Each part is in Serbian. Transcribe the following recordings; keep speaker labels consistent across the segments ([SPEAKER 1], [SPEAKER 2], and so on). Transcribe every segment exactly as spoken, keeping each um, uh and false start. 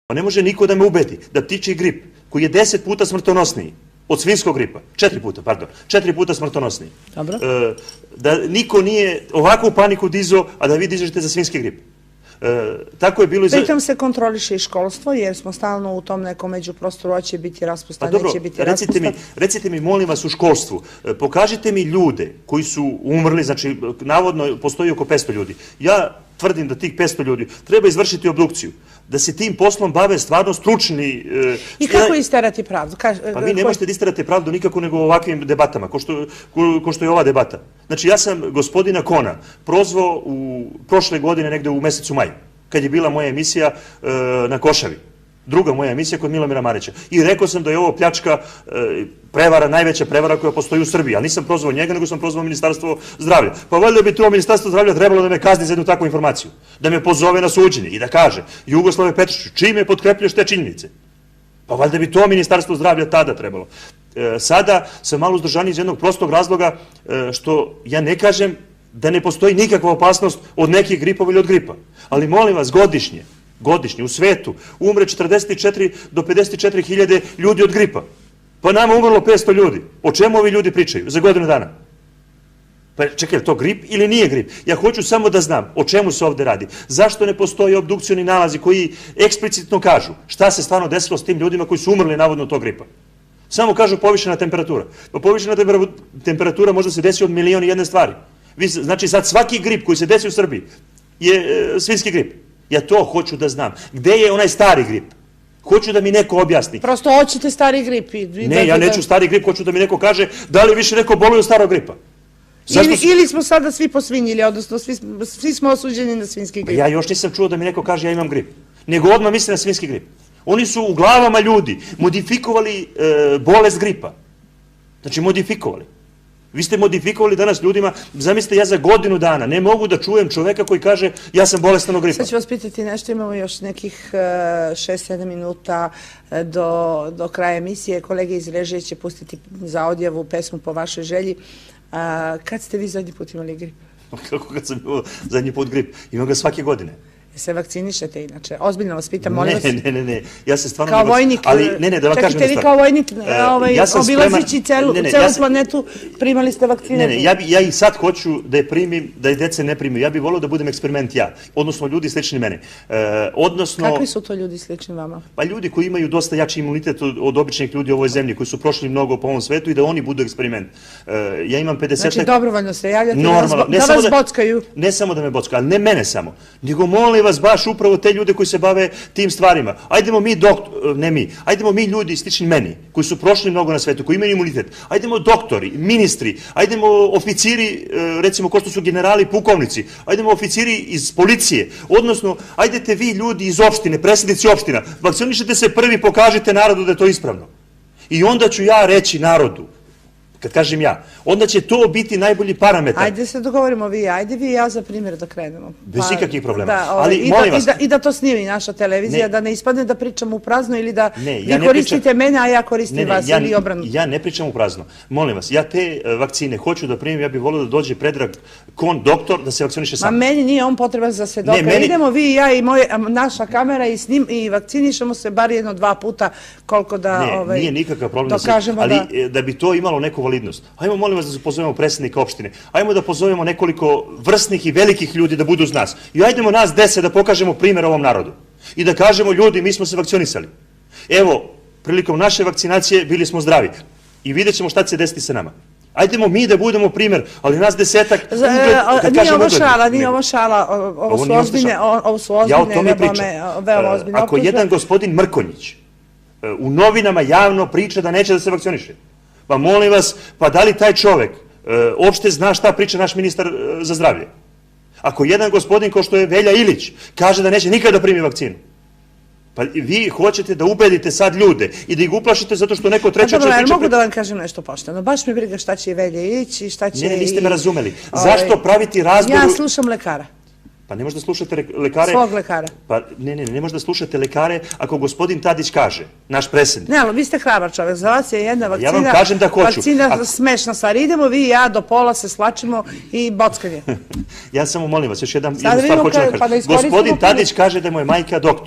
[SPEAKER 1] Pa ne može niko da me ubedi da ptičji grip, koji je deset puta smrtonosniji od svinjskog gripa, četiri puta, pardon, četiri puta smrtonosniji, da niko nije ovakvu paniku dizao, a da vi dižete za svinjski grip. Tako je bilo i za...
[SPEAKER 2] Pritom se kontroliše i školstvo, jer smo stalno u tom nekom međuprostoru, hoće biti raspustan, neće biti raspustan.
[SPEAKER 1] Recite mi, molim vas, u školstvu, pokažite mi ljude koji su umrli, znači, navodno postoji oko petsto ljudi. Ja tvrdim da tih petsto ljudi treba izvršiti obdukciju, da se tim poslom bave stvarno stručni...
[SPEAKER 2] I kako isterati pravdu?
[SPEAKER 1] Pa vi ne možete da isterate pravdu nikako nego u ovakvim debatama, ko što je ova debata. Znači, ja sam gospodina Kona prozvao u prošle godine negde u mesecu maju, kad je bila moja emisija na Košavi. Druga moja emisija kod Milomira Marića. I rekao sam da je ovo pljačka, prevara, najveća prevara koja postoji u Srbiji. Ali nisam prozvao njega, nego sam prozvao Ministarstvo zdravlja. Pa valjda bi to Ministarstvo zdravlja trebalo da me kazni za jednu takvu informaciju. Da me pozove na suđenje i da kaže: Jugoslave Petroviću, čime potkrepljuješ te činjenice? Pa valjda bi to Ministarstvo zdravlja tada trebalo. Sada sam malo uzdržaniji iz jednog prostog razloga što ja ne kažem da ne postoji nikakva opasnost od nekih gripova ili od gripa. Ali molim vas, godišnje, godišnje u svetu umre četrdeset četiri do pedeset četiri hiljade ljudi od gripa. Pa nama umrlo petsto ljudi. O čemu ovi ljudi pričaju za godinu dana? Pa čekaj, je to grip ili nije grip? Ja hoću samo da znam o čemu se ovde radi. Zašto ne postoji obdukcioni nalazi koji eksplicitno kažu šta se stvarno desilo s tim ljudima koji su umrli navodno od tog gripa? Samo kažu povišena temperatura. Pa povišena temperatura možda se desi od miliona i jedne stvari. Znači sad svaki grip koji se desi u Srbiji je svinjski grip. Ja to hoću da znam. Gde je onaj stari grip? Hoću da mi neko objasni.
[SPEAKER 2] Prosto hoćete stari grip.
[SPEAKER 1] Ne, ja neću stari grip, hoću da mi neko kaže da li više neko boluje od starog gripa.
[SPEAKER 2] Ili smo sada svi posvinjili, odnosno svi smo osuđeni na svinjski grip.
[SPEAKER 1] Ja još nisam čuo da mi neko kaže ja imam grip. Nego odmah misle na svinjski grip. Oni su u glavama ljudi modifikovali bolest gripa. Znači modifikovali. Vi ste modifikovali danas ljudima, zamislite, ja za godinu dana ne mogu da čujem čoveka koji kaže ja sam bolestan od gripa.
[SPEAKER 2] Sad ću vas pitati nešto, imamo još nekih šest sedam minuta do kraja emisije. Kolege iz režije će pustiti za odjavu pesmu po vašoj želji. Kad ste vi zadnji put imali grip?
[SPEAKER 1] Kako kad sam imao zadnji put grip? Imam ga svake godine.
[SPEAKER 2] Se vakcinišete inače? Ozbiljno vas pitam, molim vas.
[SPEAKER 1] Ne, ne, ne, ne, ja se stvarno...
[SPEAKER 2] Kao vojnik, čekajte vi kao vojnik, obilazići celu planetu, primali ste vakcine?
[SPEAKER 1] Ne, ne, ja i sad hoću da je primim, da je dece ne primim. Ja bih volio da budem eksperiment ja, odnosno ljudi slični mene. Odnosno...
[SPEAKER 2] Kakvi su to ljudi slični vama?
[SPEAKER 1] Pa ljudi koji imaju dosta jači imunitet od običnih ljudi u ovoj zemlji, koji su prošli mnogo po ovom svetu i da oni budu eksperiment. Ja imam pedeset...
[SPEAKER 2] Znači dobrovoljno se javljate da vas bockaju?
[SPEAKER 1] Ne samo da me bockaju, ali ne mene samo, nego molim vas baš upravo te ljude koji se bave tim stvarima. Ajdemo mi, ne mi, ajdemo mi ljudi slični meni, koji su prošli mnogo na svetu, koji imaju imunitet, ajdemo doktori, ministri, ajdemo oficiri, recimo ko što su generali, pukovnici, ajdemo oficiri iz policije, odnosno, ajdete vi ljudi iz opštine, predsjednici opština, vakcinišete se prvi, pokažite narodu da je to ispravno. I onda ću ja reći narodu, kad kažem ja, onda će to biti najbolji parametar.
[SPEAKER 2] Ajde se dogovorimo vi, ajde vi i ja za primjer da krenemo.
[SPEAKER 1] Bez ikakvih problema. Ali, molim vas...
[SPEAKER 2] I da to snimi naša televizija, da ne ispadne da pričam u prazno ili da vi koristite mene, a ja koristim vas ili obranu.
[SPEAKER 1] Ja ne pričam u prazno. Molim vas, ja te vakcine hoću da primim, ja bih volio da dođe Predrag Kon, doktor, da se vakciniše sam.
[SPEAKER 2] Ma meni nije on potreban za svedoka. Idemo vi i ja i naša kamera i s njim i vakcinišemo se bar jedno dva puta koliko da dokažemo da...
[SPEAKER 1] Ne, nije nikakav problem, ali da bi to imalo neku validnost. Ajmo, molim vas, da se pozovemo predsjednika opštine. Ajmo da pozovemo nekoliko vrsnih i velikih ljudi da budu uz nas. I ajdemo nas deset da pokažemo primjer ovom narodu. I da kažemo, ljudi, mi smo se vakcionisali. Evo, prilikom naše vakcinacije bili smo zdravi. I vidjet ćemo šta će se desiti sa nama. Ajdemo mi da budemo primjer, ali nas desetak...
[SPEAKER 2] Nije ovo šala, nije ovo šala. Ovo su ozbiljne, ovo su ozbiljne, veoma ozbiljne.
[SPEAKER 1] Ako jedan gospodin Mrkonjić u novinama javno priča da neće da se vakcioniše, pa molim vas, pa da li taj čovek uopšte zna šta priča naš ministar za zdravlje? Ako jedan gospodin kao što je Velja Ilić kaže da neće nikada da primi vakcinu, pa vi hoćete da ubedite sad ljude i da ih uplašite zato što neko treće...
[SPEAKER 2] Dobro, jer mogu da vam kažem nešto pošteno. Baš me briga šta će i Velja Ilić i šta će...
[SPEAKER 1] Ne, niste me razumeli. Zašto praviti razboru...
[SPEAKER 2] Ja slušam lekara.
[SPEAKER 1] Pa ne možda slušate lekare...
[SPEAKER 2] Svog lekara.
[SPEAKER 1] Pa ne, ne, ne možda slušate lekare ako gospodin Tadić kaže, naš predsjednik.
[SPEAKER 2] Ne, ali vi ste hrabar čovjek, za vas je jedna vakcina...
[SPEAKER 1] Ja vam kažem da hoću.
[SPEAKER 2] Vakcina smešna stvar. Idemo vi i ja do pola se slačimo i bockanje.
[SPEAKER 1] Ja samo molim vas, još jednu stvar hoću da kažem. Gospodin Tadić kaže da mu je majka doktor.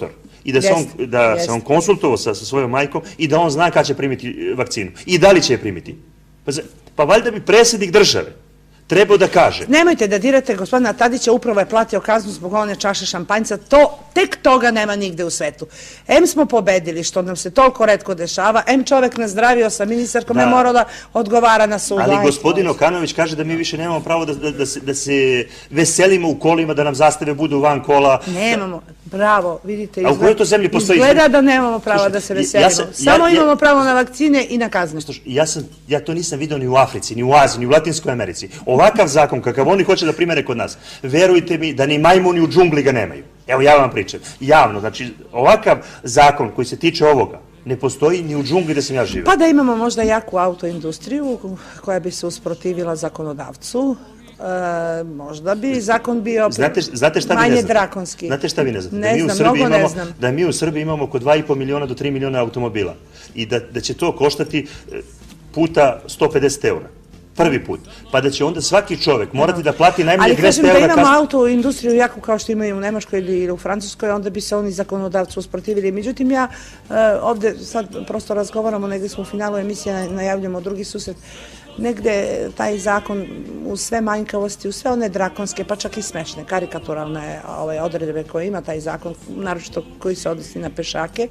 [SPEAKER 1] i da se on, da se on konsultovao sa, sa svojom majkom i da on zna kada će primiti vakcinu i da li će je primiti. Pa, pa valjda bi predsjednik države trebao da kaže.
[SPEAKER 2] Nemojte da dirate gospodina Tadića, upravo je platio kaznu zbog one čaše šampanjca, to, tek toga nema nigde u svetu. Em smo pobedili, što nam se toliko retko dešava, em čovek nazdravio sa ministarkom, je morao da odgovara na sudu.
[SPEAKER 1] Ali gospodin Okanović kaže da mi više nemamo pravo da, da, se, da se veselimo u kolima, da nam zastave budu van kola.
[SPEAKER 2] Nemamo, bravo, vidite, izgleda,
[SPEAKER 1] a u kojoj to zemlji postoji?
[SPEAKER 2] Izgleda da nemamo pravo da se veselimo. Ja sam, Samo ja, imamo ja, pravo na vakcine i na kazne.
[SPEAKER 1] Ja, sam, ja to nisam vidio ni u Africi, ni u Aziji, ni u Latinskoj Americi. Ovakav zakon, kakav oni hoće da primere kod nas, verujte mi da ni majmuni u džungli ga nemaju. Evo, ja vam pričam. Javno, znači, ovakav zakon koji se tiče ovoga, ne postoji ni u džungli da sam ja živio.
[SPEAKER 2] Pa da imamo možda jaku autoindustriju koja bi se usprotivila zakonodavcu, e, možda bi zakon bio
[SPEAKER 1] znate, znate šta
[SPEAKER 2] manje
[SPEAKER 1] vi
[SPEAKER 2] drakonski.
[SPEAKER 1] Znate šta vi ne znate?
[SPEAKER 2] Ne
[SPEAKER 1] da mi
[SPEAKER 2] znam,
[SPEAKER 1] u Srbiji
[SPEAKER 2] mnogo
[SPEAKER 1] imamo,
[SPEAKER 2] ne znam.
[SPEAKER 1] Da mi u Srbiji imamo oko dva i po miliona do tri miliona automobila i da, da će to koštati puta sto pedeset eura. Prvi put. Pa da će onda svaki čovek morati da plati najmanje dvesta eura.
[SPEAKER 2] Ali kažem da imamo autoindustriju jaku kao što imaju u Nemačkoj ili u Francuskoj, onda bi se oni zakonodavcu usprotivili. Međutim, ja ovde sad prosto razgovaramo, negde smo u finalu emisije, najavljamo drugi susret, negde taj zakon u sve manjkavosti, u sve one drakonske, pa čak i smešne, karikaturalne odredbe koje ima taj zakon, naročito koji se odnosi na pešake,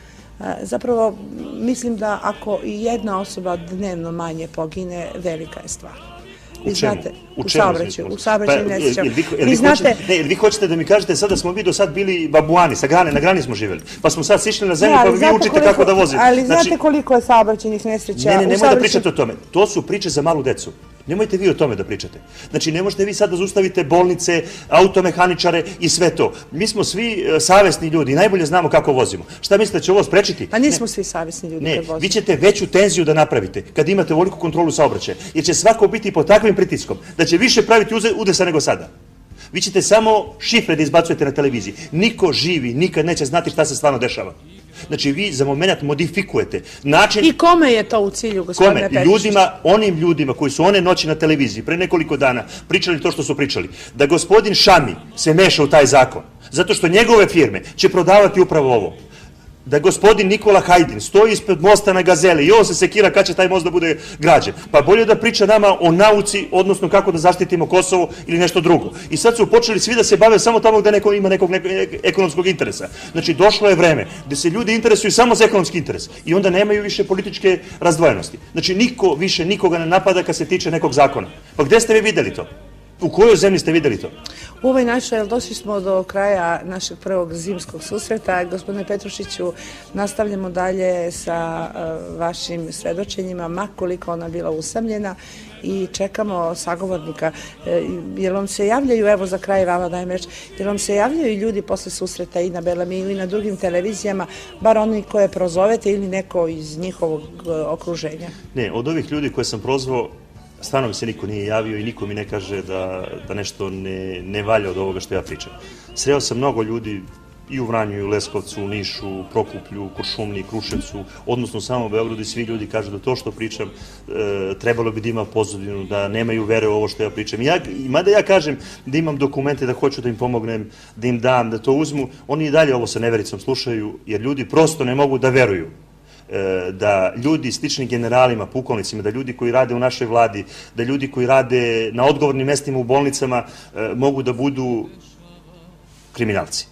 [SPEAKER 2] zapravo mislim da ako i jedna osoba dnevno manje pogine, velika je stvar. Vi znate, u saobraćaju, u saobraćaju nesrećama. Vi znate...
[SPEAKER 1] Ne, vi hoćete da mi kažete sad da smo vi do sad bili babuani, sa grane, na grani smo živjeli, pa smo sad sišli na zemlju pa vi učite kako da vozite.
[SPEAKER 2] Ali znate koliko je saobraćajnih nesreća?
[SPEAKER 1] Ne, ne, nemoj da pričate o tome. To su priče za malu decu. Nemojte vi o tome da pričate. Znači, ne možete vi sad da zaustavite bolnice, automehaničare i sve to. Mi smo svi savesni ljudi i najbolje znamo kako vozimo. Šta mislite da će ovo sprečiti?
[SPEAKER 2] Pa nismo svi savesni ljudi kad vozimo.
[SPEAKER 1] Ne, vi ćete veću tenziju da napravite kad imate veliku kontrolu saobraćaja, jer će svako biti pod takvim pritiskom da će više praviti udesa nego sada. Vi ćete samo šifre da izbacujete na televiziji. Niko živi nikad neće znati šta se stvarno dešava. Znači, vi za moment modifikujete način...
[SPEAKER 2] I kome je to u cilju, gospodine Petričić?
[SPEAKER 1] Kome? Ljudima, onim ljudima koji su one noći na televiziji pre nekoliko dana pričali to što su pričali, da gospodin Šami se meša u taj zakon, zato što njegove firme će prodavati upravo ovo. Da gospodin Nikola Hajdin stoji ispred mosta na Gazeli i on se sekira kad će taj most da bude građen. Pa bolje da priča nama o nauci, odnosno kako da zaštitimo Kosovo ili nešto drugo. I sad su počeli svi da se bave samo tamo gde neko ima nekog, nekog ekonomskog interesa. Znači, došlo je vreme gde se ljudi interesuju samo za ekonomski interes i onda nemaju više političke razdvojenosti. Znači, niko više nikoga ne napada kad se tiče nekog zakona. Pa gde ste vi videli to? U kojoj zemlji ste videli to?
[SPEAKER 2] U ovoj našoj, došli smo do kraja našeg prvog zimskog susreta. Gospodine Petrušiću, nastavljamo dalje sa vašim svedočenjima, makoliko ona bila usamljena, i čekamo sagovornika. Jer vam se javljaju, evo za kraj vama dajem reč, jer vam se javljaju ljudi posle susreta i na Belami ili na drugim televizijama, bar oni koje prozovete ili neko iz njihovog okruženja?
[SPEAKER 1] Ne, od ovih ljudi koje sam prozvao, stvarno mi se niko nije javio i niko mi ne kaže da, da nešto ne, ne valja od ovoga što ja pričam. Sreo sam mnogo ljudi i u Vranju, i u Leskovcu, u Nišu, Prokuplju, Kuršumliji, Kruševcu, odnosno samo u Beogradu, i svi ljudi kažu da to što pričam e, trebalo bi da ima pozadinu, da nemaju vere u ovo što ja pričam. Ja, mada ja kažem da imam dokumente, da hoću da im pomognem, da im dam, da to uzmu, oni i dalje ovo sa nevericom slušaju, jer ljudi prosto ne mogu da veruju da ljudi slični generalima, pukovnicima, da ljudi koji rade u našoj vladi, da ljudi koji rade na odgovornim mestima u bolnicama mogu da budu kriminalci.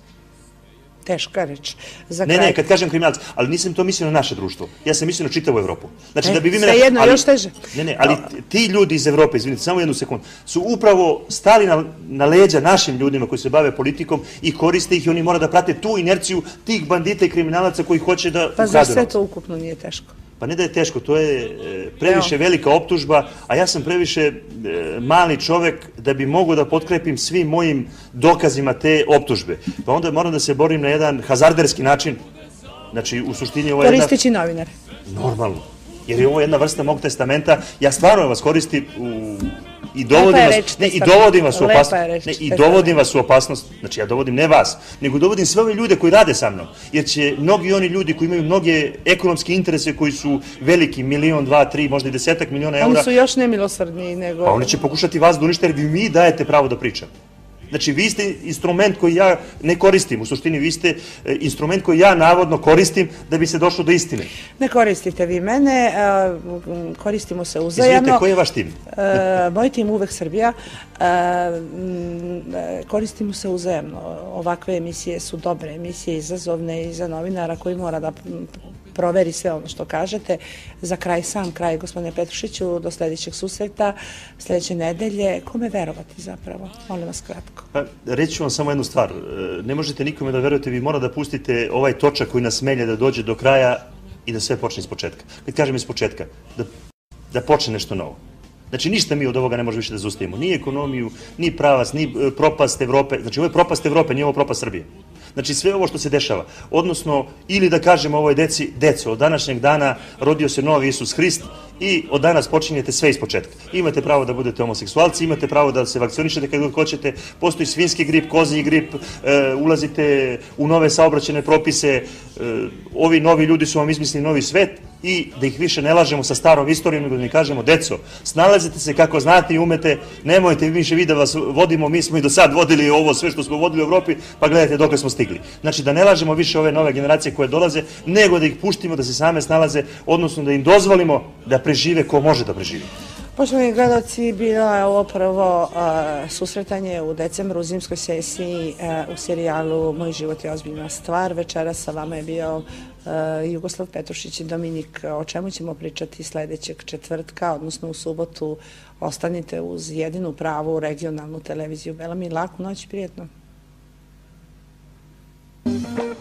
[SPEAKER 2] Teška reč.
[SPEAKER 1] Ne, ne, kad kažem kriminalci, ali nisam to mislio na naše društvo. Ja sam mislio na čitavu Evropu. Znači, da bi vi mene...
[SPEAKER 2] Sve jedno, još teže.
[SPEAKER 1] Ne, ne, ali ti ljudi iz Evrope, izvinite, samo jednu sekundu, su upravo stali na, na leđa našim ljudima koji se bave politikom i koriste ih i oni mora da prate tu inerciju tih bandita i kriminalaca koji hoće da...
[SPEAKER 2] Pa za sve to ukupno nije teško?
[SPEAKER 1] Pa ne da je teško, to je previše velika optužba, a ja sam previše mali čovek da bi mogo da potkrepim svim mojim dokazima te optužbe. Pa onda moram da se borim na jedan hazarderski način. Znači, u suštini ovo je jedna...
[SPEAKER 2] Koristeći novinare.
[SPEAKER 1] Normalno. Jer je ovo jedna vrsta mog testamenta. Ja stvarno vas koristim u... I dovodim vas, ne, i dovodim vas u opasnost, ne, i dovodim vas u opasnost, znači ja dovodim ne vas, nego dovodim sve ove ljude koji rade sa mnom, jer će mnogi oni ljudi koji imaju mnoge ekonomske interese koji su veliki, milion, dva, tri, možda i desetak miliona eura.
[SPEAKER 2] Oni su još nemilosrdniji nego...
[SPEAKER 1] Pa oni će pokušati vas da unište, jer vi mi dajete pravo da pričam. Znači, vi ste instrument koji ja ne koristim, u suštini vi ste instrument koji ja navodno koristim da bi se došlo do istine.
[SPEAKER 2] Ne koristite vi mene, koristimo se uzajamno.
[SPEAKER 1] Izvijete, koji je vaš tim?
[SPEAKER 2] Moj tim uvek Srbija. Koristimo se uzajamno. Ovakve emisije su dobre emisije, izazovne i za novinara koji mora da proveri sve ono što kažete. Za kraj, sam kraj, gospodine Petrušiću, do sljedećeg susreta, sljedeće nedelje, kome verovati zapravo? Molim vas kratko.
[SPEAKER 1] Reći ću vam samo jednu stvar. Ne možete nikome da verujete, vi mora da pustite ovaj točak koji nas melje da dođe do kraja i da sve počne iz početka. Kad kažem iz početka, da počne nešto novo. Znači, ništa mi od ovoga ne može više da zaustavimo. Ni ekonomiju, ni pravac, ni propast Evrope. Znači, ovo je propast Evrope, nije ovo propast Srbije. Znači, sve ovo što se dešava, odnosno, ili da kažemo ovoj deci, deco, od današnjeg dana rodio se novi Isus Hrist i od danas počinjete sve iz početka. Imate pravo da budete homoseksualci, imate pravo da se vakcionišete kad god hoćete, postoji svinjski grip, kozji grip, ulazite u nove saobraćajne propise, ovi novi ljudi su vam izmislili novi svet i da ih više ne lažemo sa starom istorijom, nego da mi kažemo, deco, snalazite se kako znate i umete, nemojte više vi da vas vodimo, mi smo i do sad vodili ovo sve što smo vodili u Evropi, pa gledajte dokle smo stigli. Znači, da ne lažemo više ove nove generacije koje dolaze, nego da ih puštimo da se same snalaze, odnosno da im dozvolimo da prežive ko može da preživi.
[SPEAKER 2] Poštovani gledalci, bilo je ovo prvo susretanje u decembru u zimskoj sesiji u serijalu Moj život je ozbiljna stvar. Večera sa vama je bio Jugoslav Petrušić i Dominik. O čemu ćemo pričati sljedećeg četvrtka, odnosno u subotu. Ostanite uz jedinu pravu regionalnu televiziju Bela mi. Laku noć i prijetno.